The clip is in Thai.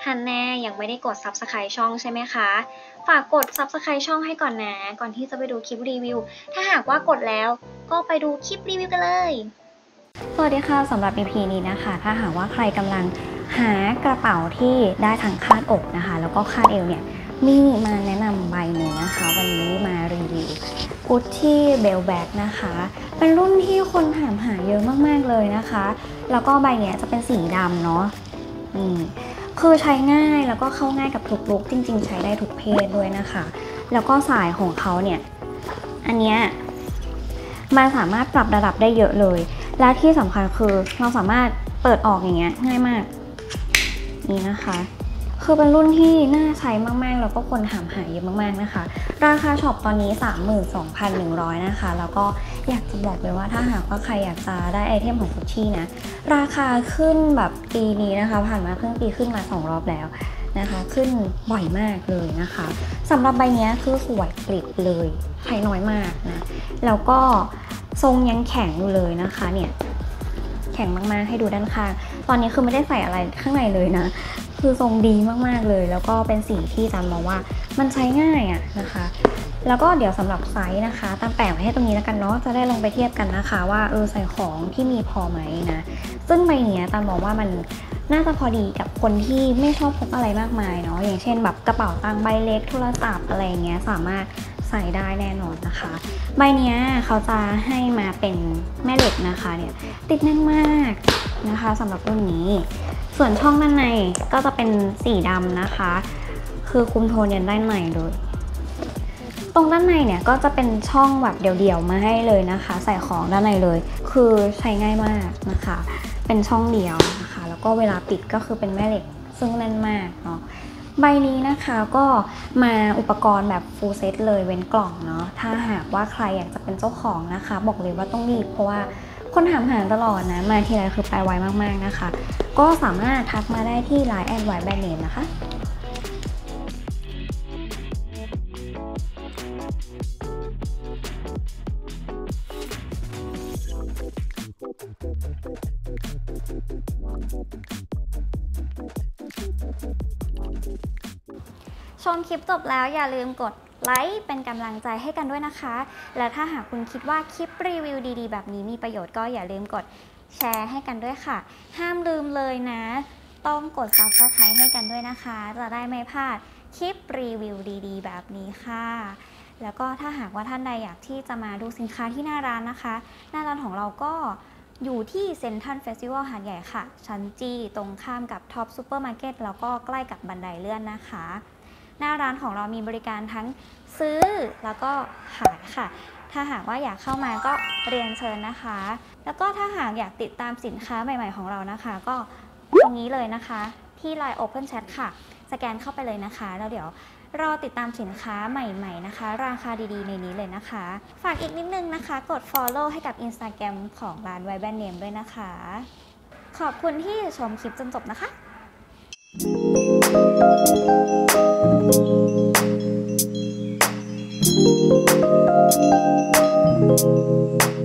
ฮันแน่ยังไม่ได้กด Subscribe ช่องใช่ไหมคะฝากกด Subscribe ช่องให้ก่อนนะก่อนที่จะไปดูคลิปรีวิวถ้าหากว่ากดแล้วก็ไปดูคลิปรีวิวกันเลยสวัสดีค่ะสำหรับ EP นี้นะคะถ้าหากว่าใครกำลังหากระเป๋าที่ได้ทั้งคาดอกนะคะแล้วก็คาดเอวเนี่ยมีมาแนะนำใบหนึ่งนะคะวันนี้มารีวิว Gucci Belt Bag นะคะเป็นรุ่นที่คนถามหาเยอะมากๆเลยนะคะแล้วก็ใบเนี้ยจะเป็นสีดำเนาะคือใช้ง่ายแล้วก็เข้าง่ายกับทุกลุคจริงๆใช้ได้ทุกเพศด้วยนะคะแล้วก็สายของเขาเนี่ยอันเนี้ยมันสามารถปรับระดับได้เยอะเลยและที่สำคัญคือเราสามารถเปิดออกอย่างเงี้ยง่ายมากนี่นะคะคือเป็นรุ่นที่น่าใช้มากๆแล้วก็คนถามหาเยอะมากๆนะคะราคาช็อปตอนนี้ 32,100 นะคะแล้วก็อยากจะบอกเลยว่าถ้าหากว่าใครอยากจะได้ไอเทมของ Gucci นะราคาขึ้นแบบปีนี้นะคะผ่านมาครึ่งปีขึ้นมา2 รอบแล้วนะคะขึ้นบ่อยมากเลยนะคะสำหรับใบนี้คือสวยกริบเลยใช้น้อยมากนะแล้วก็ทรงยังแข็งอยู่เลยนะคะเนี่ยแข็งมากๆให้ดูด้านข้างตอนนี้คือไม่ได้ใส่อะไรข้างในเลยนะคือทรงดีมากๆเลยแล้วก็เป็นสีที่จันมองว่ามันใช้ง่ายอะนะคะแล้วก็เดี๋ยวสำหรับไซส์นะคะตามแปะไว้ให้ตรงนี้แล้วกันเนาะจะได้ลงไปเทียบกันนะคะว่าใส่ของที่มีพอไหมนะซึ่งใบนี้ตามมองว่ามันน่าจะพอดีกับคนที่ไม่ชอบพกอะไรมากมายเนาะอย่างเช่นแบบกระเป๋าตังค์ใบเล็กโทรศัพท์อะไรเงี้ยสามารถใส่ได้แน่นอนนะคะใบนี้เขาจะให้มาเป็นแม่เหล็กนะคะเนี่ยติดแน่นมากนะคะสำหรับรุ่นนี้ส่วนช่องด้านในก็จะเป็นสีดำนะคะคือคุมโทนยันด้านในเลยตรงด้านในเนี่ยก็จะเป็นช่องแบบเดี่ยวๆมาให้เลยนะคะใส่ของด้านในเลยคือใช้ง่ายมากนะคะเป็นช่องเดียวนะคะแล้วก็เวลาปิดก็คือเป็นแม่เหล็กซึ่งแน่นมากเนาะใบนี้นะคะก็มาอุปกรณ์แบบ full set เลยเว้นกล่องเนาะถ้าหากว่าใครอยากจะเป็นเจ้าของนะคะบอกเลยว่าต้องรีบเพราะว่าคนถามหาตลอดนะมาทีไรคือไปไวมากๆนะคะก็สามารถทักมาได้ที่ Line แอดไวแบรนด์เนมนะคะชมคลิปจบแล้วอย่าลืมกดไลค์เป็นกำลังใจให้กันด้วยนะคะและถ้าหากคุณคิดว่าคลิปรีวิวดีๆแบบนี้มีประโยชน์ก็อย่าลืมกดแชร์ให้กันด้วยค่ะห้ามลืมเลยนะต้องกด Subscribe ให้กันด้วยนะคะจะได้ไม่พลาดคลิปรีวิวดีๆแบบนี้ค่ะแล้วก็ถ้าหากว่าท่านใดอยากที่จะมาดูสินค้าที่หน้าร้านนะคะหน้าร้านของเราก็อยู่ที่เซ็นทรัลเฟสติวัลหาดใหญ่ค่ะชั้นจีตรงข้ามกับท็อปซูเปอร์มาร์เก็ตแล้วก็ใกล้กับบันไดเลื่อนนะคะหน้าร้านของเรามีบริการทั้งซื้อแล้วก็ขายค่ะถ้าหากว่าอยากเข้ามาก็เรียนเชิญนะคะแล้วก็ถ้าหากอยากติดตามสินค้าใหม่ๆของเรานะคะก็ตรงนี้เลยนะคะที่ Line Open Chat ค่ะสแกนเข้าไปเลยนะคะแล้วเดี๋ยวรอติดตามสินค้าใหม่ๆนะคะราคาดีๆในนี้เลยนะคะฝากอีกนิดนึงนะคะกด Follow ให้กับ Instagram ของร้านไวแบรนด์เนมด้วยนะคะขอบคุณที่ชมคลิปจนจบนะคะ Thank you.